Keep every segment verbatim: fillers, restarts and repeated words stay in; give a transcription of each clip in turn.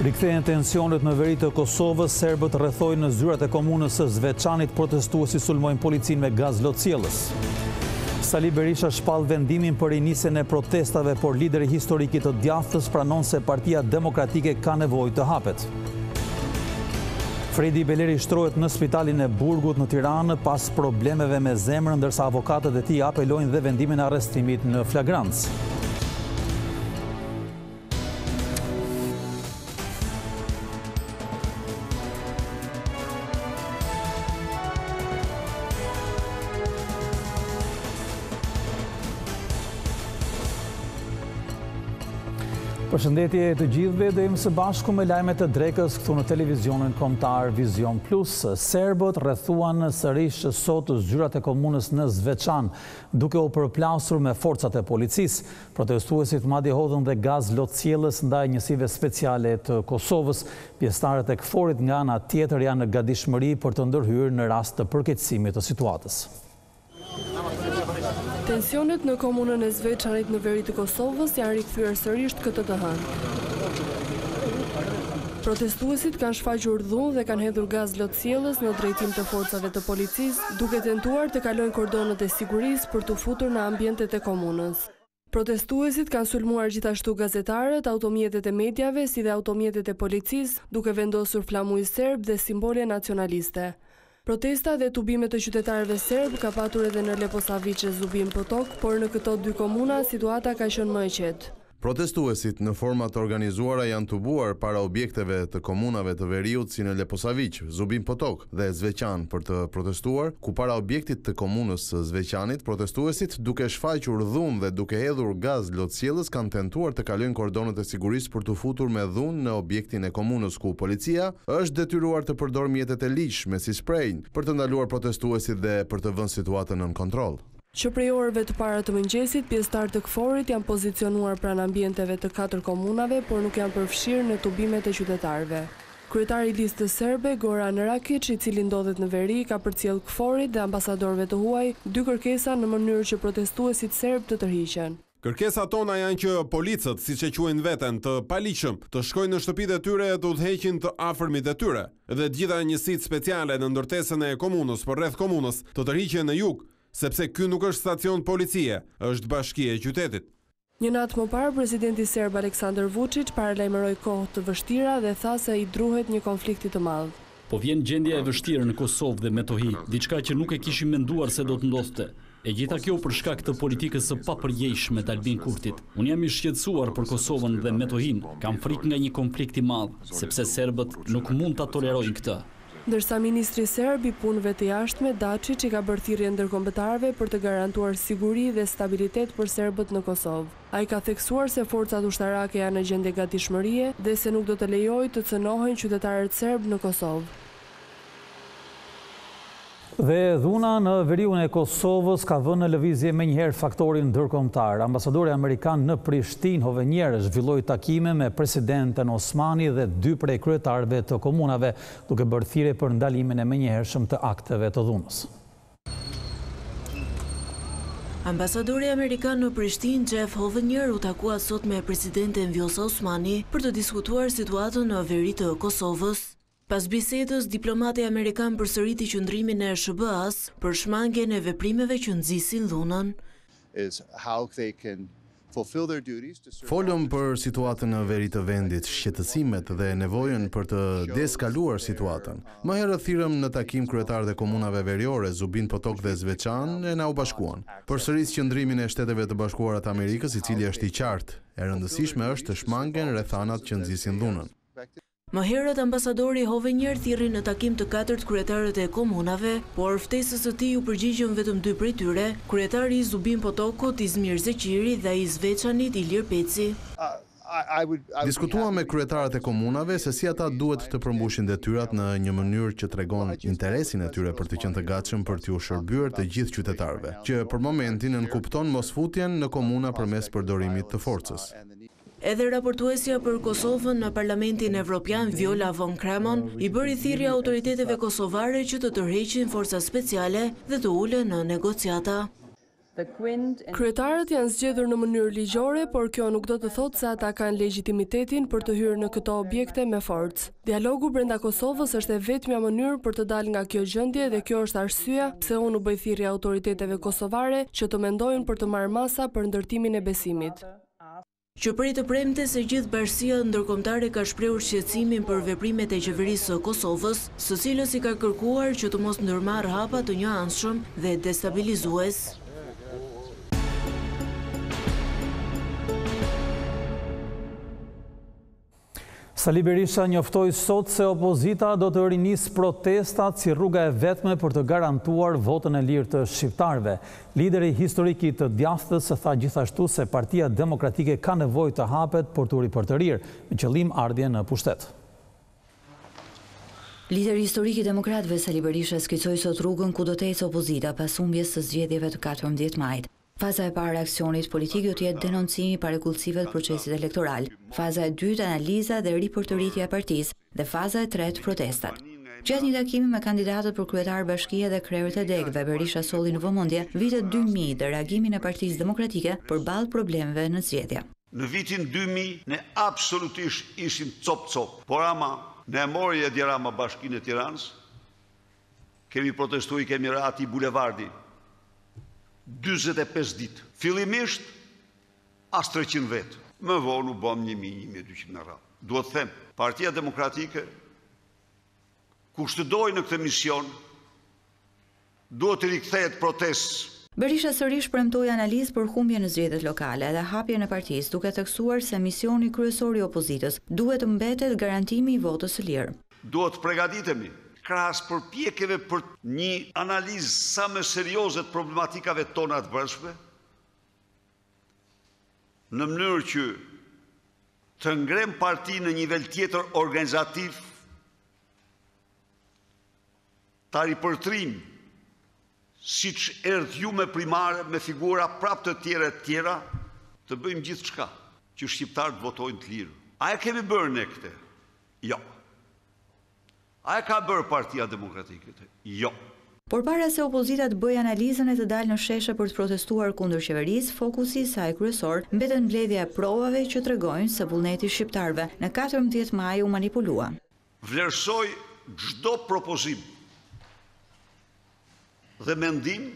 Rikthehen tensionet në veri të Kosovës, serbët rrethojnë në zyrat e komunës së Zveçanit, protestuesi sulmojnë policinë me gaz lotësjellës. Sali Berisha shpall vendimin për rinisjen e protestave, por lideri historik i të djathtës pranon se Partia Demokratike ka nevojë të hapet. Fredi Beleri shtrohet në spitalin e Burgut në Tiranë pas problemeve me zemrën, ndërsa avokatët e tij apelojnë dhe vendimin e arrestimit në flagrancë. Përshëndetje të gjithëve, do jemi së bashku me lajmet e drekës këtu në televizionin kombëtar Vision Plus. Serbët rrethuan sërish sot zyrat e komunës në Zveçan, duke u përplasur me forcat e policisë. Protestuesit madje hodhën dhe gaz lotësjellës ndaj njësive speciale të Kosovës. Pjesëtarët e KFOR-it nga ana tjetër janë në gatishmëri për të ndërhyrë në rast të përkeqësimit të situatës. Tensionet në komunën e Zveçanit në veri të Kosovës janë rikthyer sërish këtë të hënë. Protestuesit kanë shfaqur dhunë dhe kanë hedhur gaz lotësjellës në drejtim të forcave të policisë, duke tentuar të kalojnë kordonët e sigurisë për të futur në ambientet e komunës. Protestuesit kanë sulmuar gjithashtu gazetarët, automjetet e medjave si dhe automjetet e policisë, duke vendosur flamuj serb dhe simbole nacionaliste. Protesta dhe tubimet të qytetarëve serb ka patur edhe në Leposavice, Zubin Potok, por në këto dy komuna situata ka qenë më e qetë. Protestuesit në forma të organizuara janë tubuar para objekteve të komunave të veriut si në Leposavic, Zubin Potok dhe Zveçan për të protestuar, ku para objektit të komunës së Zveçanit, protestuesit duke shfaqur dhunë dhe duke hedhur gaz lotësjellës kanë tentuar të kalojnë kordonët e sigurisë për të futur me dhunë në objektin e komunës, ku policia është detyruar të përdorë mjetet e ligjshme si sprejnë për të ndaluar protestuesit dhe për të vënë situatën nën kontroll. Që prej orëve të para të mëngjesit, pjesëtarë të KFOR-it janë pozicionuar pranë ambienteve të katër komunave, por nuk janë përfshirë në tubimet e qytetarëve. Kryetari i listës serbe, Goran Rakic, i cili ndodhet në veri, ka përcjell KFOR-it dhe ambasadorëve të huaj dy kërkesa në mënyrë që protestuesit serb të tërhiqen. Kërkesat tona janë që policët, siç e quajnë veten, të paligjshëm, të shkojnë në shtëpitë e tyre e të udhëheqin të afërmit e tyre, dhe të gjitha njësitë speciale në ndërtesën e komunës për rreth komunës të tërhiqen në jug, sepse ky nuk është stacion policie, është bashkia e qytetit. Një natë më parë, presidenti serb Aleksandar Vučić paralajmëroi kohë të vështira dhe tha se i druhet një konflikti të madh. Po vjen gjendja e vështirë në Kosovë dhe Metohi, diçka që nuk e kishim menduar se do të ndodhte. E gjitha kjo për shkak të politikës së papërjeshme të Albin Kurtit. Unë jam i shqetësuar për Kosovën dhe Metohin, kam frikë nga një konflikt i madh, sepse serbët nuk mund ta tolerojnë këtë. Ndërsa ministri serb i punëve të jashtme Dačić i ka bërë thirrje ndërkombëtarëve për të garantuar siguri dhe stabilitet për serbët në Kosovë. Ai ka theksuar se forcat ushtarake janë në gjendje gatishmërie dhe se nuk do të lejojë të cënohen qytetarët serb në Kosovë. Dhe dhuna në veriun e Kosovës ka vënë në lëvizje menjëherë faktorin ndërkombëtar. Ambasadori amerikan në Prishtinë Hovenier zhvilloi takime me presidenten Osmani dhe dy prej kryetarëve të komunave, duke bërë thirrje për ndalimin e menjëhershëm të akteve të dhunës. Ambasadori amerikan në Prishtinë, Jeff Hovenier, u takua sot me presidenten Vjosa Osmani për të diskutuar situatën në veri të Kosovës. Pas bisedës, diplomati amerikan përsëriti qëndrimin e S B A-s për shmangjen e veprimeve që nxisin dhunën. Folëm për situatën në veri të vendit, shqetësimet dhe nevojën për të deskaluar situatën. Më herët thirrëm në takim kryetarët e komunave veriore, Zubin Potok dhe Zveçan, e na u bashkuan. Përsëris qëndrimin e Shteteve të Bashkuara të Amerikës, i cili është i qartë. E rëndësishme është të shmangen rrethanat që nxisin dhunën. Më herët ambasadori Hovenier thirri në takim të katërt kryetarët e komunave, por ftesës së tij u përgjigjën vetëm dy prej tyre, kryetari i Zubin Potokut Izmir Zeqiri dhe i Zveçanit Ilir Peci. Diskutuam me kryetarët e komunave se si ata duhet të përmbushin detyrat në një mënyrë që tregon interesin e tyre për të qenë të gatshëm për t'u shërbyer të gjithë qytetarëve, që për momentin nënkupton mosfutjen në komuna përmes përdorimit të forcës. Edhe raportuesja për Kosovën në Parlamentin Evropian, Viola von Kramon, i bëri thirrje autoriteteve kosovare që të tërheqin forca speciale dhe të ulen në negociata. Kryetarët janë zgjedhur në mënyrë ligjore, por kjo nuk do të thotë se ata kanë legitimitetin për të hyrë në këto objekte me forcë. Dialogu brenda Kosovës është e vetmja mënyrë për të dalë nga kjo gjendje dhe kjo është arsyeja pse unë u bëj thirrje autoriteteve kosovare që të mendojnë për të marrë masa për ndërtimin e besimit. Që prej të premte se gjithë bashkia ndërkombëtare ka shprehur shqetësimin për veprimet e qeverisë së Kosovës, së cilës i ka kërkuar që të mos ndërmarrë hapa të njëanshëm dhe destabilizues. Sali Berisha njoftoi sot se opozita do të rinisë protestat si rruga e vetme për të garantuar votën e lirë të shqiptarëve. Lideri historik i të djathtës tha gjithashtu se Partia Demokratike ka nevojë të hapet për të ripërtërir, me qëllim ardhje në pushtet. Lideri historik i demokratëve Sali Berisha skicoi sot rrugën ku do të ecë opozita pas humbjes së zgjedhjeve të katërmbëdhjetë majit. Faza e parë e aksionit politik do të jetë denoncimi i parekullësive të procesit elektoral. Faza e dytë analiza dhe ripërtëritja e partisë dhe faza e tretë protestat. Gjatë një takimi me kandidatët për kryetar bashkie dhe krerët e degëve, Berisha solli në vëmendje vitet dy mijë dhe reagimin e Partisë Demokratike përballë problemeve në zgjedhje. Në vitin dy mijë ne absolutisht ishim cop-cop, por ama ne mori e Dirama Bashkinë e Tiranës, kemi protestuar, kemi rati bulevardi dyzet e pesë ditë. Fillimisht as treqind vetë. Më vonë u bëm një mijë, një mijë e dyqind në radhë. Duhet të them, Partia Demokratike kushtëdoi në këtë mision, duhet të rikthehet protestës. Berisha sërish premtoi analizë për humbje në zgjedhjet lokale dhe hapje në partisë, duke theksuar se misioni kryesor i opozitës duhet të mbetet garantimi i votës së lirë. Duhet të përgatitemi krahas përpjekjeve për një analizë sa më serioze të problematikave tona të brendshme, në mënyrë që të ngrem partinë në nivel tjetër organizativ, ta ripërtrim, siç erdhë ju me primare, me figura prapë të tjera të tjera, të bëjmë gjithçka që shqiptarët votojnë të lirë. A e kemi bërë ne këtë? Jo. A e ka bërë Partia Demokratike? Jo. Por para se opozita të bëjë analizën e të dalë në sheshe për të protestuar kundër qeverisë, fokusi i saj kryesor mbetet mbledhja e provave që tregojnë se vullneti i shqiptarëve në katërmbëdhjetë maj u manipulua. Vlerësoj çdo propozim dhe mendim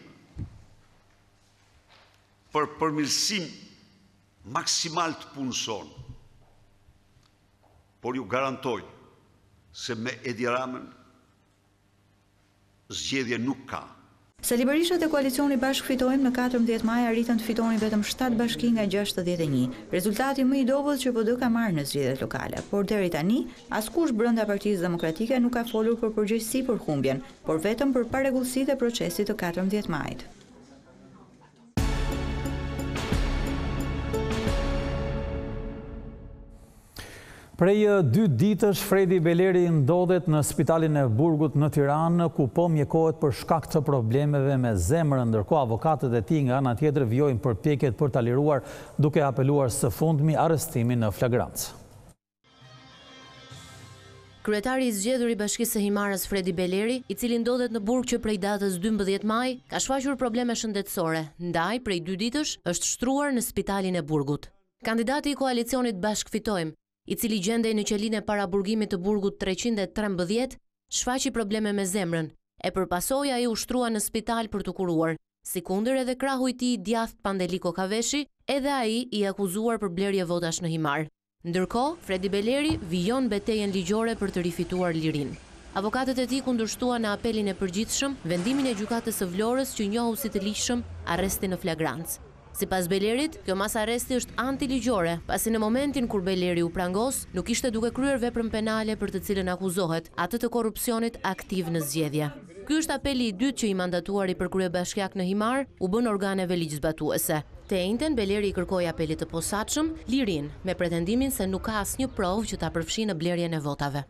për përmirësim maksimal të punës sonë. Por ju garantoj se me Edi Ramën zgjedhje nuk ka. Sali Berisha dhe koalicioni Bashk Fitojmë në katërmbëdhjetë maj arritën të fitonin vetëm shtatë bashki nga gjashtëdhjetë e një. Rezultati më i dobët që P D ka marrë në zgjedhjet lokale, por deri tani askush brenda Partisë Demokratike nuk ka folur për përgjegjësi për humbjen, por vetëm për parregullësitë e procesit të katërmbëdhjetë majit. Prej dy ditësh, Fredi Beleri ndodhet në spitalin e Burgut në Tiranë, ku po mjekohet për shkak të problemeve me zemrën, ndërkohë avokatët e tij nga ana tjetër vjojnë përpjekjet për ta liruar, duke apeluar së fundmi arrestimin në flagrancë. Kryetari i zgjedhur i Bashkisë së Himarës Fredi Beleri, i cili ndodhet në Burg që prej datës dymbëdhjetë maj, ka shfaqur probleme shëndetësore, ndaj prej dy ditësh është shtruar në spitalin e Burgut. Kandidati i koalicionit Bashk Fitojmë, i cili gjendej në qelinë e paraburgimit të Burgut treqind e trembëdhjetë, shfaqi probleme me zemrën, e përpasoi ai u shtrua në spital për të kuruar. Sikundër edhe krahu i tij djathtë Pandeliko Kaveshi, edhe ai i akuzuar për blerje votash në Himar. Ndërkohë, Fredi Beleri vijon betejën ligjore për të rifituar lirinë. Avokatët e tij kundërshtuan në apelin e përgjithshëm vendimin e gjykatës së Vlorës që njohu si të ligjshëm arrestin në flagrancë. Sipas Belerit, kjo mas arresti është antiligjore, pasi në momentin kur Beleri u prangos, nuk ishte duke kryer veprën penale për të cilën akuzohet, atë të korrupsionit aktiv në zgjedhje. Ky është apeli i dytë që i mandatuari për kryebashkiak në Himar u bën organeve ligjzbatuese. Të njëjtën, Beleri i kërkoi apelit të posaçëm lirinë, me pretendimin se nuk ka asnjë provë që ta përfshijë në blerjen e votave.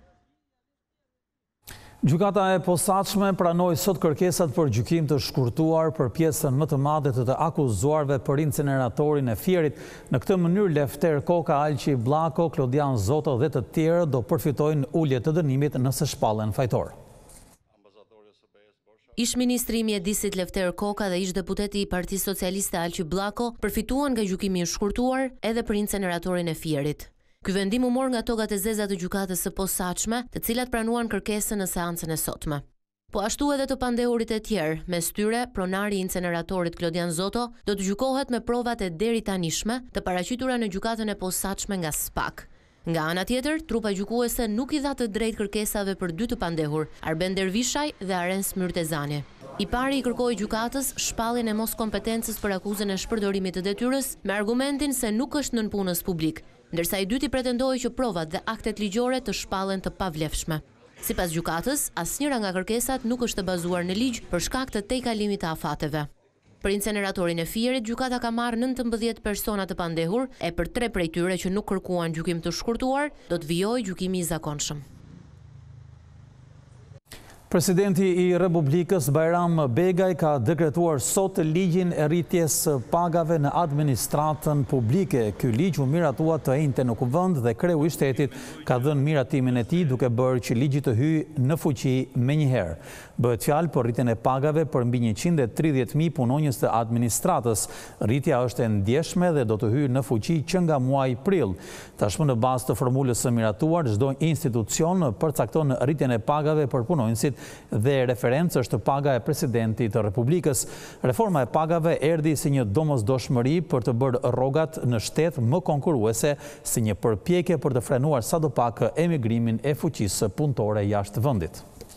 Gjykata e posaçme pranoi sot kërkesat për gjykim të shkurtuar për pjesën më të madhe të të akuzuarve për inceneratorin e Fierit. Në këtë mënyrë Lefter Koka, Alqi Bllako, Klodian Zoto dhe të tjerë do përfitojnë ulje të dënimit nëse shpallen fajtor. Ish ministri i mjedisit Lefter Koka dhe ish deputeti i Partisë Socialiste Alqi Bllako përfituan nga gjykimi i shkurtuar edhe për inceneratorin e Fierit. Ky vendim u mor nga togat e zeza të gjykatës së posaçme, të cilat pranuan kërkesën në seancën e sotme. Po ashtu edhe të pandehurit e tjerë, mes tyre, pronari i inceneratorit Klodian Zoto do të gjykohet me provat e deri tanishme të paraqitura në gjykatën e posaçme nga SPAK. Nga ana tjetër, trupa gjykuese nuk i dha të drejtë kërkesave për dy të pandehur, Arben Dervishaj dhe Aren Smyrtezani. I pari i kërkoi gjykatës shpalljen e mos kompetencës për akuzën e shpërdorimit të detyrës me argumentin se nuk është nën punës publik, ndërsa i dyti pretendoi që provat dhe aktet ligjore të shpallen të pavlefshme. Sipas gjykatës, asnjëra nga kërkesat nuk është të bazuar në ligj për shkak të tejkalimit të afateve. Për inceneratorin e Fierit, gjykata ka marrë nëntëmbëdhjetë persona të pandehur e për tre prej tyre që nuk kërkuan gjykim të shkurtuar, do të vijojë gjykimi i zakonshëm. Presidenti i Republikës Bajram Begaj ka dekretuar sot ligjin e rritjes pagave në administratën publike. Ky ligj u miratua të enjte në kuvend dhe kreu i shtetit ka dhënë miratimin e tij duke bërë që ligji të hyjë në fuqi menjëherë. Bëhet fjalë për rritjen e pagave për mbi njëqind e tridhjetë mijë punonjës të administratës. Rritja është e ndjeshme dhe do të hyjë në fuqi që nga muaji prill. Tashmë në bazë të formulës së miratuar, çdo institucion përcakton rritjen e pagave për punonjësit dhe referencë është paga e presidentit të Republikës. Reforma e pagave erdhi si një domosdoshmëri për të bërë rrogat në shtet më konkurruese, si një përpjekje për të frenuar sadopak emigrimin e fuqisë punëtore jashtë vendit.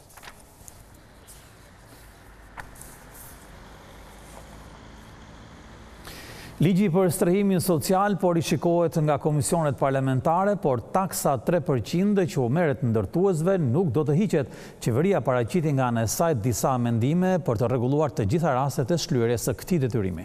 Ligji për strehimin social por i shikohet nga komisionet parlamentare, por taksa tre përqind që u merret ndërtuesve nuk do të hiqet. Qeveria paraqiti nga ana e saj disa amendime për të rregulluar të gjitha rastet e shlyerjes së këtij detyrimi.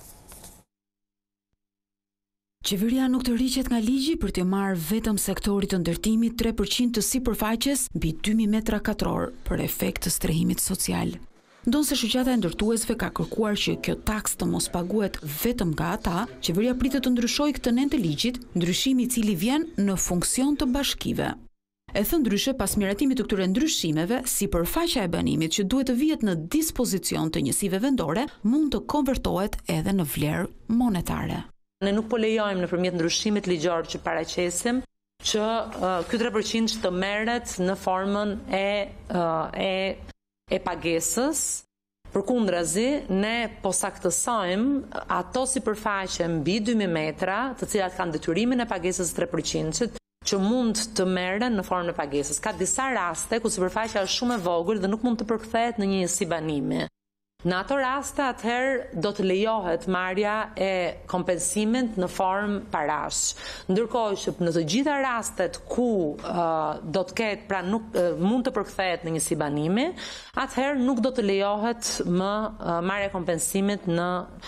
Qeveria nuk të rriqet nga ligji për të marrë vetëm sektorit të ndërtimit tre përqind të sipërfaqes mbi dy mijë metra katror për efekt të strehimit social. Ndonë se shoqata e ndërtuesve ka kërkuar që kjo taks të mos paguhet vetëm nga ata, qeveria pritet të ndryshojë këtë nen të ligjit, ndryshimi i cili vjen në funksion të bashkive. E thënë ndryshe, pas miratimit të këtyre ndryshimeve, sipërfaqja e banimit që duhet të vihet në dispozicion të njësive vendore, mund të konvertohet edhe në vlerë monetare. Ne nuk po lejojmë nëpërmjet ndryshimit ligjor që paraqesim që uh, ky tre përqind të merret në formën e uh, e e pagesës, përkundrazi ne posaktësojmë ato sipërfaqe mbi dy mijë metra, të cilat kanë detyrimin e pagesës tre përqind, që mund të merren në formën e pagesës. Ka disa raste ku sipërfaqja është shumë e vogël dhe nuk mund të përkthehet në një njësi banimi. Në ato raste, atëherë do të lejohet marrja e kompensimit në formë parash. Ndërkohë që në të gjitha rastet ku uh, do të ketë, pra nuk uh, mund të përkthehet në njësi banimi, atëherë nuk do të lejohet më uh, marrja e kompensimit në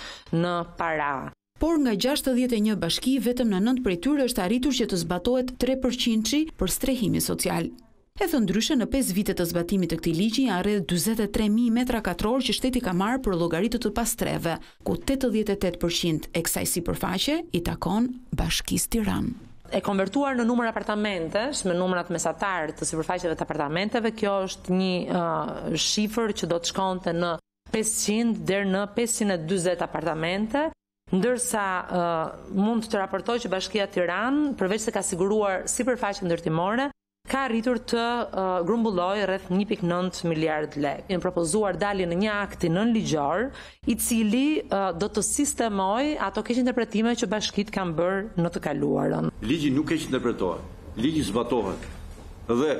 në para. Por nga gjashtëdhjetë e një bashki, vetëm në nëntë prej tyre është arritur që të zbatohet tre përqind për strehimin social. E thënë ndryshe, në pesë vite të zbatimit të këtij ligji janë rreth dyzet e tre mijë metra katror që shteti ka marrë për llogaritë të pastreve, ku tetëdhjetë e tetë përqind e kësaj sipërfaqe i takon Bashkisë Tiranë. E konvertuar në numër apartamentesh, me numrat mesatar të sipërfaqeve të apartamenteve, kjo është një uh, shifër që do të shkonte në pesëqind deri në pesëqind e dyzet apartamente. Ndërsa uh, mund të raportoj që Bashkia Tiranë, përveç se ka siguruar sipërfaqe ndërtimore, ka arritur të uh, grumbullojë rreth një pikë nëntë miliard lekë. Janë propozuar daljen në një akti nënligjor, i cili uh, do të sistemojë ato keq interpretime që bashkitë kanë bërë në të kaluarën. Ligji nuk keq interpretohet, ligji zbatohet. Dhe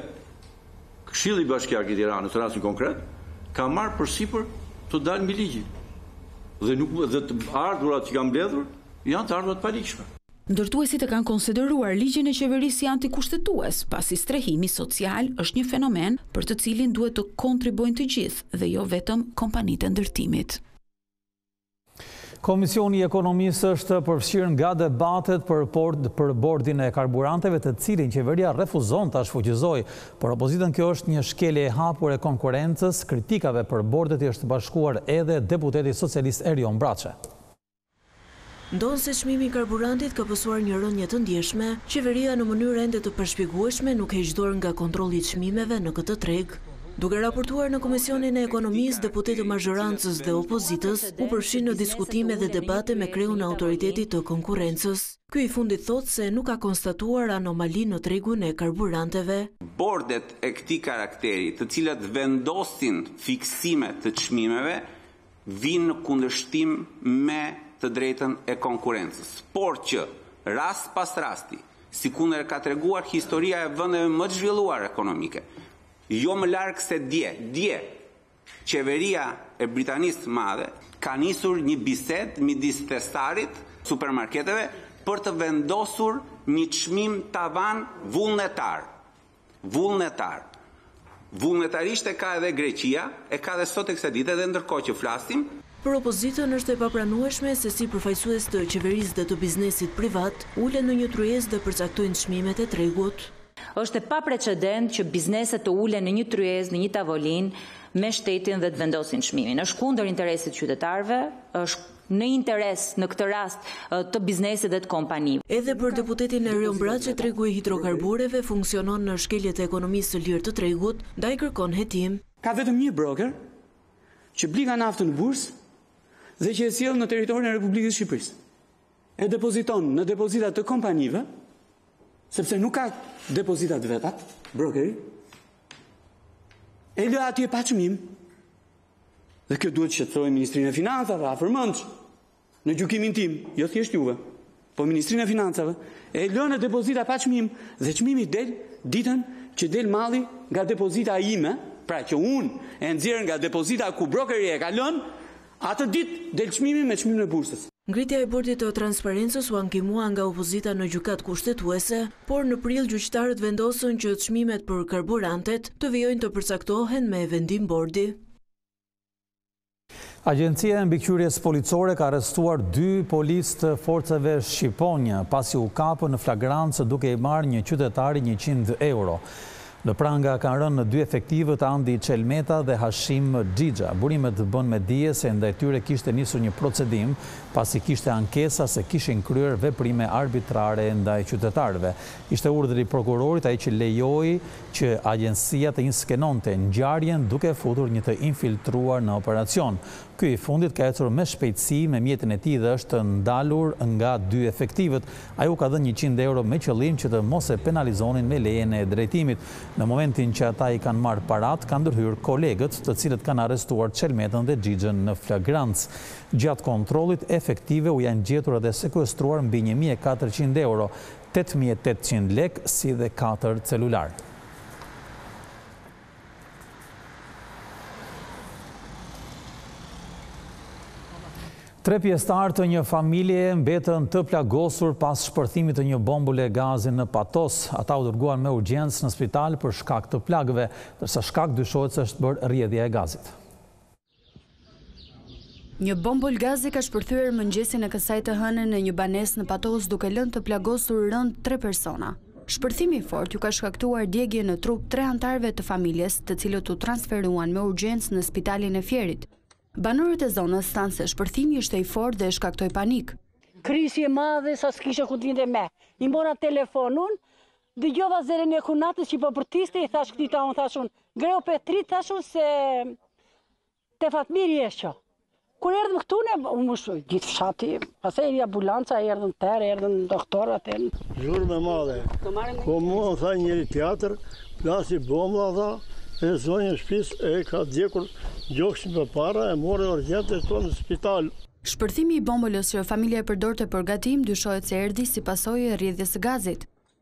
Këshilli Bashkiak i Tiranës, në rastin konkret, ka marrë përsipër të dalë mbi ligjin. Dhe nuk dhe të ardhurat që kanë mbledhur janë të ardhurat paligjshme. Ndërtuesit e kanë konsideruar ligjin e qeverisë si antikushtetues, pasi strehimi social është një fenomen për të cilin duhet të kontribuojnë të gjithë dhe jo vetëm kompanitë e ndërtimit. Komisioni i Ekonomisë është përfshirë nga debatet për, port, për bordin e karburanteve, të cilin qeveria refuzon ta shfuqizojë. Por opozitën kjo është një shkelje e hapur e konkurrencës, kritikave për bordet i është bashkuar edhe deputeti socialist Erion Braçe. Ndonë se çmimi i karburantit ka pësuar një rënje të ndjeshme, qeveria në mënyrë ende të përshpjegueshme nuk heq dorë nga kontrolli i çmimeve në këtë treg. Duke raportuar në Komisionin e Ekonomisë, deputetë të mazhorancës dhe opozitës u përfshin në diskutime dhe debate me kreun e Autoritetit të Konkurrencës. Ky i fundit thotë se nuk ka konstatuar anomali në tregun e karburanteve. Bordet e këtij karakteri, të cilat vendosin fiksime të çmimeve, vinë në kundërshtim me të drejtën e konkurrencës. Por që rast pas rasti, si kundër ka treguar historia e vendeve më të zhvilluar ekonomike, jo më larg se dje, dje, qeveria e Britanisë Madhe ka nisur një bisedë midis testarit supermarketeve për të vendosur një çmim tavan vullnetar. Vullnetar. Vullnetarisht e ka edhe Greqia, e ka edhe sot e kësaj dite, dhe ndërkohë që flasim, për opozitën është e papranueshme se si përfaqësues të qeverisë dhe të biznesit privat ulen në një tryezë dhe përcaktojnë çmimet e tregut. Është e paprecedent që bizneset të ulen në një tryezë, në një tavolinë me shtetin dhe të vendosin çmimin. Është kundër interesit qytetarëve, është në interes në këtë rast të biznesit dhe të kompanive. Edhe për deputetin Erion Braçi, tregu i hidrokarbureve funksionon në shkeljet e ekonomisë së lirë të tregut, ndaj kërkon hetim. Ka vetëm një broker që bli nga naftën në bursë dhe që e sjell në territorin e Republikës së Shqipërisë. E depoziton në depozitat të kompanive, sepse nuk ka depozitat veta, brokeri, e lë atje pa çmim. Dhe kjo duhet shqetësojë Ministrinë e Financave, afërmendsh, në gjykimin tim, jo thjesht juve, po Ministrinë e Financave, e lë në depozita pa çmim dhe çmimi del ditën që del malli nga depozita ime, pra që unë e nxjerr nga depozita ku brokeri e ka lënë, atë ditë del çmimi me çmimin e bursës. Ngritja e bordit të transparencës u ankimua nga opozita në gjykat kushtetuese, por në prill gjyqtarët vendosën që çmimet për karburantet të vijojnë të përcaktohen me vendim bordi. Agjencia e mbikëqyrjes policore ka arrestuar dy policë të forcave shqiponje pasi u kapën në flagrancë duke i marrë një qytetari njëqind euro. Në pranga kanë rënë në dy efektivët Andi Çelmeta dhe Hashim Xhixha. Burimet bën me dije se ndaj tyre kishte nisur një procedim pasi kishte ankesa se kishin kryer veprime arbitrare ndaj qytetarëve. Ishte urdhri i prokurorit ai që lejoi që agjencia të inskenonte ngjarjen duke futur një të infiltruar në operacion. Ky i fundit ka ecur me shpejtësi me mjetin e tij dhe është ndalur nga dy efektivët. Ai u ka dhënë njëqind euro me qëllim që të mos e penalizonin me lejen e drejtimit. Në momentin që ata i kanë marrë parat, kanë ndërhyrë kolegët, të cilët kanë arrestuar Çelmetën dhe Xhixhën në flagrancë. Gjatë kontrollit efektive u janë gjetur edhe sekuestruar mbi një mijë e katërqind euro, tetë mijë e tetëqind lekë si dhe katër celular. Tre pjesëtarë të një familje mbetën të plagosur pas shpërthimit të një bombule gazi në Patos. Ata u dërguan me urgjencë në spital për shkak të plagëve, ndërsa shkak dyshohet se është bërë rrjedhja e gazit. Një bombul gazi ka shpërthyer mëngjesin e kësaj të hënën në një banesë në Patos duke lënë të plagosur rënd tre persona. Shpërthimi i fortë ju ka shkaktuar djegje në trup tre anëtarëve të familjes, të cilët u transferuan me urgjencë në spitalin e Fierit. Banorët e zonës thanë se shpërthimi ishte i fortë dhe shkaktoi panik. Krisi e madhe sa s'kishe ku t'linde me. I mora telefonun, dëgjova zërin e kunatës që po përtiste, i thash këti ta unë thashun, greu Petri thashun se te Fatmiri e shqo. Kur erdhëm këtune, unë shë gjithë fshati, pasaj eri ambulanca, erdhëm terë, erdhëm doktorat. Zhurë me madhe, ko mua më tha njëri teatr, plasi bomba tha, e zonjë shpis e ka djekur gjoksin për para e more urgjente këto në spital. Shpërthimi i bombolës që familja e përdorte për gatim dyshohet se erdhi si pasojë e rrjedhjes së gazit.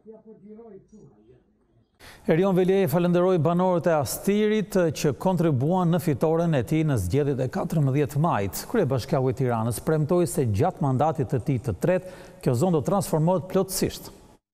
Erion Veliaj falenderoi banorët e Astirit që kontribuan në fitoren e tij në zgjedhjet e katërmbëdhjetë majit. Kryebashkiaku i Tiranës premtoi se gjatë mandatit të tij të tretë, kjo zonë do transformohet plotësisht.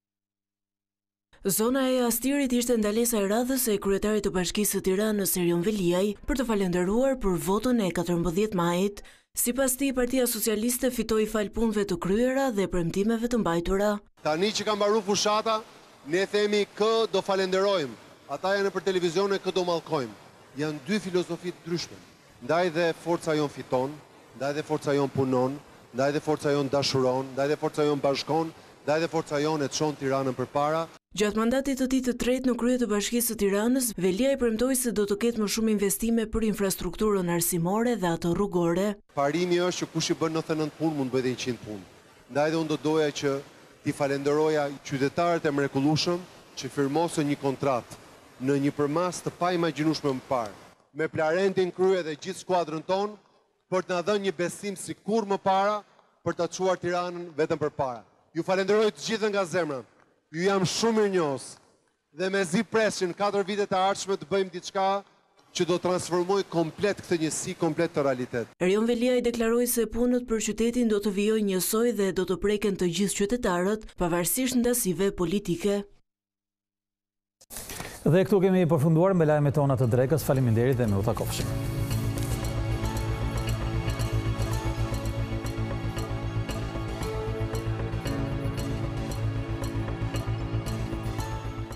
Zona e Astirit ishte ndalesa e radhës e kryetarit të Bashkisë së Tiranës Erion Veliaj për të falenderuar për votën e katërmbëdhjetë majit. Sipas tij, Partia Socialiste fitoi fal punëve të kryera dhe premtimeve të mbajtura. Tani që ka mbaruar fushata, ne themi kë do falenderojmë. Ata janë për televizion e kë do mallkojmë. Janë dy filozofi të ndryshme. Ndaj dhe forca jon fiton, ndaj dhe forca jon punon, ndaj dhe forca jon dashuron, ndaj dhe forca jon bashkon, ndaj dhe forca jon e çon Tiranën përpara. Gjatë mandatit të tij të tretë në krye të Bashkisë së Tiranës, Velia i premtoi se do të ketë më shumë investime për infrastrukturën arsimore dhe ato rrugore. Parimi është që kush i bën nëntëdhjetë e nëntë punë mund bëjë edhe njëqind punë. Ndaj dhe unë do doja që t'i falenderoja qytetarët e mrekullueshëm që firmosën një kontratë në një përmas të pa imagjinueshme më parë, me Plarentin krye dhe gjithë skuadrën tonë, për të na dhënë një besim si kur më para për ta çuar Tiranën vetëm përpara. Ju falenderoj të gjithë nga zemra. Ju jam shumë mirënjohës dhe mezi presin katër vitet e ardhshme të bëjmë diçka që do transformoj komplet këtë njësi, komplet të realitet. Erion Velia i deklaroi se punët për qytetin do të vijojnë njësoj dhe do të preken të gjithë qytetarët, pavarësisht ndasive politike. Dhe këtu kemi përfunduar me lajmet tona të drekës. Faleminderit dhe me u takofshim.